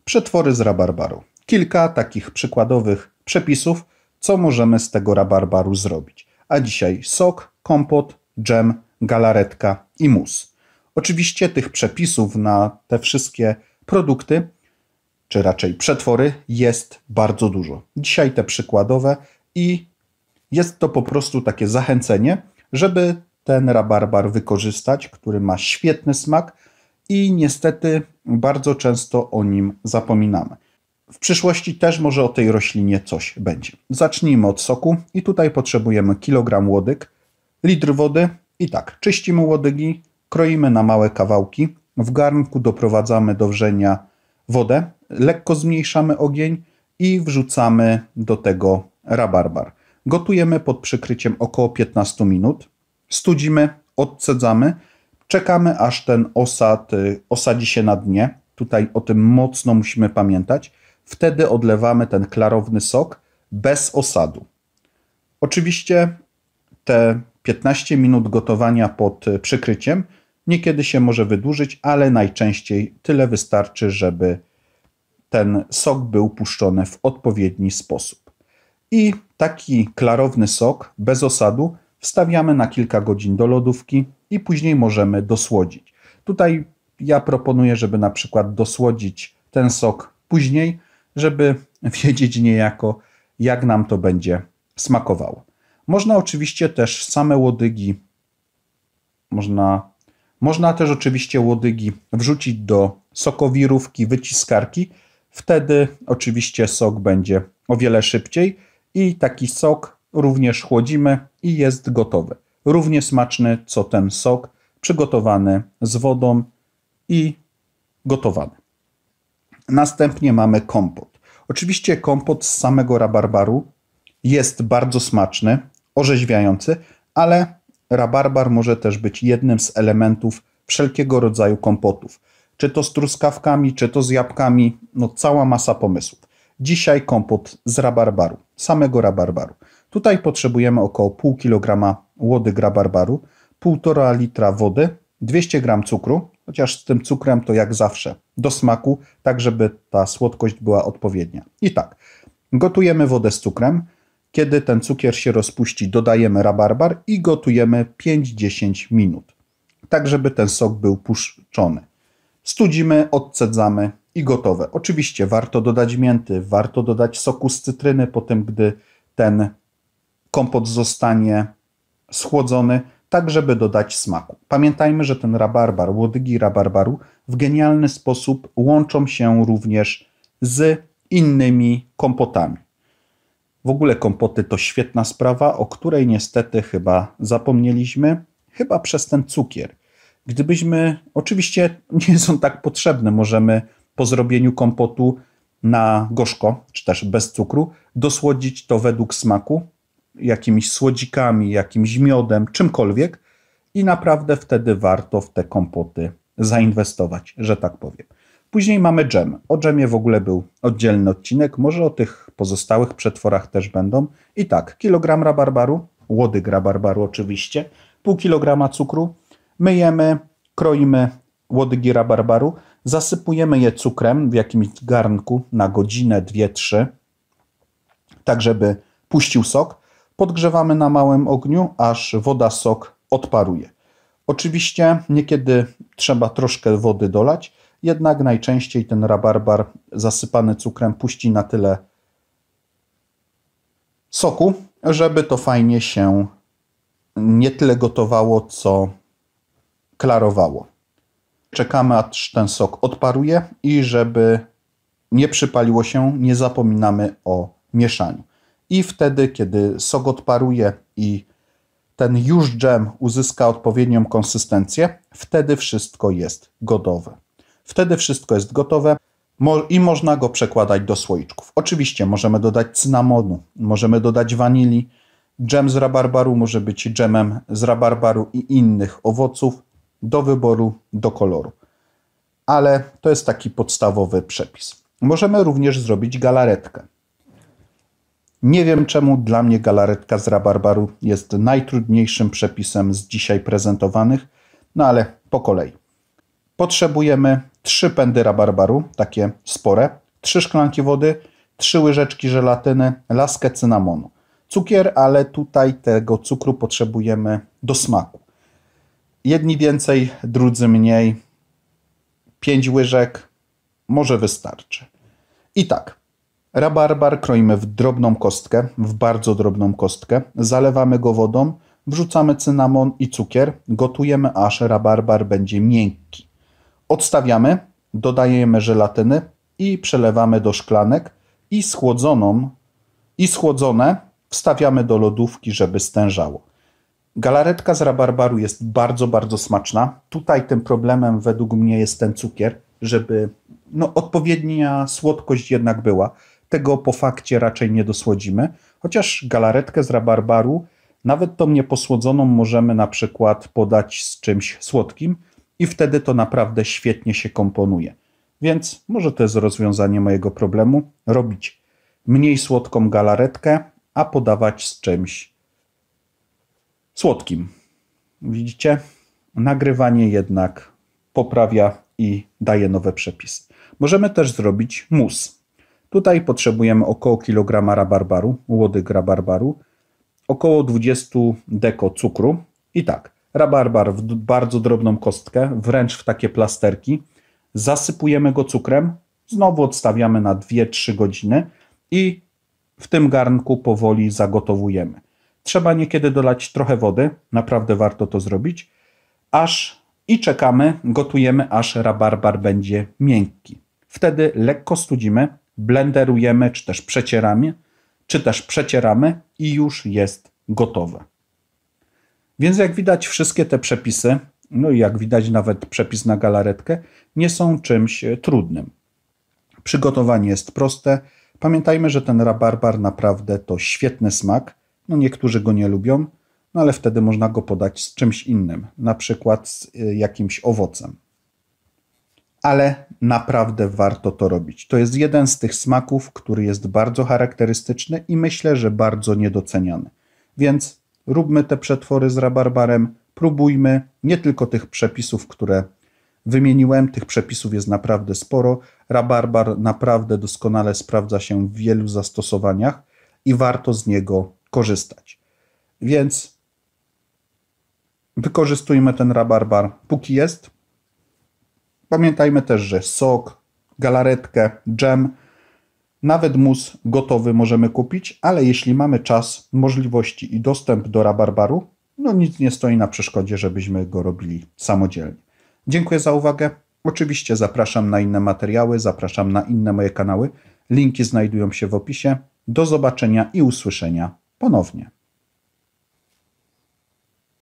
Przetwory z rabarbaru. Kilka takich przykładowych przepisów, co możemy z tego rabarbaru zrobić. A dzisiaj sok, kompot, dżem, galaretka i mus. Oczywiście tych przepisów na te wszystkie produkty, czy raczej przetwory, jest bardzo dużo. Dzisiaj te przykładowe i jest to po prostu takie zachęcenie, żeby ten rabarbar wykorzystać, który ma świetny smak i niestety bardzo często o nim zapominamy. W przyszłości też może o tej roślinie coś będzie. Zacznijmy od soku i tutaj potrzebujemy kilogram łodyg, litr wody i tak, czyścimy łodygi, kroimy na małe kawałki, w garnku doprowadzamy do wrzenia wodę, lekko zmniejszamy ogień i wrzucamy do tego rabarbar. Gotujemy pod przykryciem około 15 minut, studzimy, odcedzamy, czekamy aż ten osad osadzi się na dnie. Tutaj o tym mocno musimy pamiętać. Wtedy odlewamy ten klarowny sok bez osadu. Oczywiście te 15 minut gotowania pod przykryciem niekiedy się może wydłużyć, ale najczęściej tyle wystarczy, żeby ten sok był puszczony w odpowiedni sposób. I taki klarowny sok bez osadu wstawiamy na kilka godzin do lodówki i później możemy dosłodzić. Tutaj ja proponuję, żeby na przykład dosłodzić ten sok później, żeby wiedzieć niejako, jak nam to będzie smakowało. Można oczywiście też same łodygi, można też oczywiście łodygi wrzucić do sokowirówki, wyciskarki. Wtedy oczywiście sok będzie o wiele szybciej i taki sok również chłodzimy i jest gotowy. Równie smaczny co ten sok przygotowany z wodą i gotowany. Następnie mamy kompot. Oczywiście kompot z samego rabarbaru jest bardzo smaczny, orzeźwiający, ale rabarbar może też być jednym z elementów wszelkiego rodzaju kompotów. Czy to z truskawkami, czy to z jabłkami, no cała masa pomysłów. Dzisiaj kompot z rabarbaru, samego rabarbaru. Tutaj potrzebujemy około pół kilograma łodyg rabarbaru, 1,5 litra wody, 200 g cukru, chociaż z tym cukrem to jak zawsze do smaku, tak żeby ta słodkość była odpowiednia. I tak, gotujemy wodę z cukrem. Kiedy ten cukier się rozpuści, dodajemy rabarbar i gotujemy 5-10 minut, tak żeby ten sok był puszczony. Studzimy, odcedzamy i gotowe. Oczywiście warto dodać mięty, warto dodać soku z cytryny po tym, gdy ten kompot zostanie schłodzony, tak żeby dodać smaku. Pamiętajmy, że ten rabarbar, łodygi rabarbaru w genialny sposób łączą się również z innymi kompotami. W ogóle kompoty to świetna sprawa, o której niestety chyba zapomnieliśmy, chyba przez ten cukier. Gdybyśmy, oczywiście nie są tak potrzebne, możemy po zrobieniu kompotu na gorzko, czy też bez cukru, dosłodzić to według smaku, jakimiś słodzikami, jakimś miodem, czymkolwiek i naprawdę wtedy warto w te kompoty zainwestować, że tak powiem. Później mamy dżem. O dżemie w ogóle był oddzielny odcinek, może o tych pozostałych przetworach też będą. I tak, kilogram rabarbaru, łodyg rabarbaru oczywiście, pół kilograma cukru, myjemy, kroimy łodygi rabarbaru, zasypujemy je cukrem w jakimś garnku na godzinę, 2-3, tak żeby puścił sok. Podgrzewamy na małym ogniu, aż woda, sok odparuje. Oczywiście niekiedy trzeba troszkę wody dolać, jednak najczęściej ten rabarbar zasypany cukrem puści na tyle soku, żeby to fajnie się nie tyle gotowało, co klarowało. Czekamy, aż ten sok odparuje i żeby nie przypaliło się, nie zapominamy o mieszaniu. I wtedy, kiedy sok odparuje i ten już dżem uzyska odpowiednią konsystencję, wtedy wszystko jest gotowe. Wtedy wszystko jest gotowe i można go przekładać do słoiczków. Oczywiście możemy dodać cynamonu, możemy dodać wanilii. Dżem z rabarbaru może być dżemem z rabarbaru i innych owoców do wyboru, do koloru. Ale to jest taki podstawowy przepis. Możemy również zrobić galaretkę. Nie wiem czemu dla mnie galaretka z rabarbaru jest najtrudniejszym przepisem z dzisiaj prezentowanych, no ale po kolei. Potrzebujemy 3 pędy rabarbaru, takie spore, 3 szklanki wody, 3 łyżeczki żelatyny, laskę cynamonu. Cukier, ale tutaj tego cukru potrzebujemy do smaku. Jedni więcej, drudzy mniej. 5 łyżek może wystarczy. I tak, rabarbar kroimy w drobną kostkę, w bardzo drobną kostkę, zalewamy go wodą, wrzucamy cynamon i cukier, gotujemy aż rabarbar będzie miękki. Odstawiamy, dodajemy żelatyny i przelewamy do szklanek i schłodzone wstawiamy do lodówki, żeby stężało. Galaretka z rabarbaru jest bardzo, bardzo smaczna. Tutaj tym problemem według mnie jest ten cukier, żeby odpowiednia słodkość jednak była. Tego po fakcie raczej nie dosłodzimy, chociaż galaretkę z rabarbaru, nawet tą nieposłodzoną, możemy na przykład podać z czymś słodkim i wtedy to naprawdę świetnie się komponuje. Więc może to jest rozwiązanie mojego problemu, robić mniej słodką galaretkę, a podawać z czymś słodkim. Widzicie? Nagrywanie jednak poprawia i daje nowe przepisy. Możemy też zrobić mus. Tutaj potrzebujemy około kilograma rabarbaru, łodyg rabarbaru, około 20 deko cukru i tak, rabarbar w bardzo drobną kostkę, wręcz w takie plasterki, zasypujemy go cukrem, znowu odstawiamy na 2-3 godziny i w tym garnku powoli zagotowujemy. Trzeba niekiedy dolać trochę wody, naprawdę warto to zrobić, i czekamy, gotujemy, aż rabarbar będzie miękki. Wtedy lekko studzimy, blenderujemy, czy też przecieramy i już jest gotowe. Więc jak widać, wszystkie te przepisy, no i jak widać nawet przepis na galaretkę, nie są czymś trudnym. Przygotowanie jest proste. Pamiętajmy, że ten rabarbar naprawdę to świetny smak. No niektórzy go nie lubią, no ale wtedy można go podać z czymś innym, na przykład z jakimś owocem. Ale naprawdę warto to robić. To jest jeden z tych smaków, który jest bardzo charakterystyczny i myślę, że bardzo niedoceniany. Więc róbmy te przetwory z rabarbarem, próbujmy nie tylko tych przepisów, które wymieniłem, tych przepisów jest naprawdę sporo. Rabarbar naprawdę doskonale sprawdza się w wielu zastosowaniach i warto z niego korzystać. Więc wykorzystujmy ten rabarbar póki jest. Pamiętajmy też, że sok, galaretkę, dżem, nawet mus gotowy możemy kupić, ale jeśli mamy czas, możliwości i dostęp do rabarbaru, no nic nie stoi na przeszkodzie, żebyśmy go robili samodzielnie. Dziękuję za uwagę. Oczywiście zapraszam na inne materiały, zapraszam na inne moje kanały. Linki znajdują się w opisie. Do zobaczenia i usłyszenia ponownie.